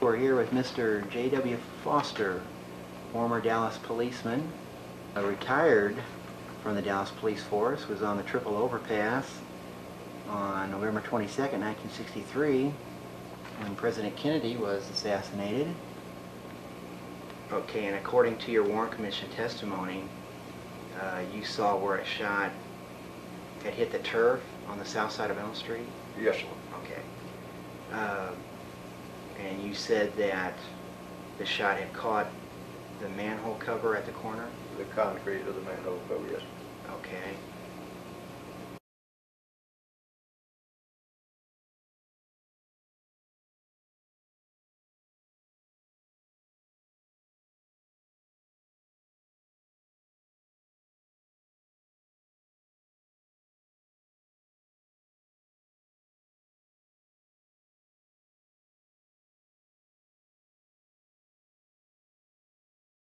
We're here with Mr. J.W. Foster, former Dallas policeman, retired from the Dallas Police Force, was on the triple overpass on November 22nd, 1963, when President Kennedy was assassinated. Okay, and according to your Warren Commission testimony, you saw where a shot had hit the turf on the south side of Elm Street? Yes, sir. Okay. And you said that the shot had caught the manhole cover at the corner? The concrete of the manhole cover, yes. Okay.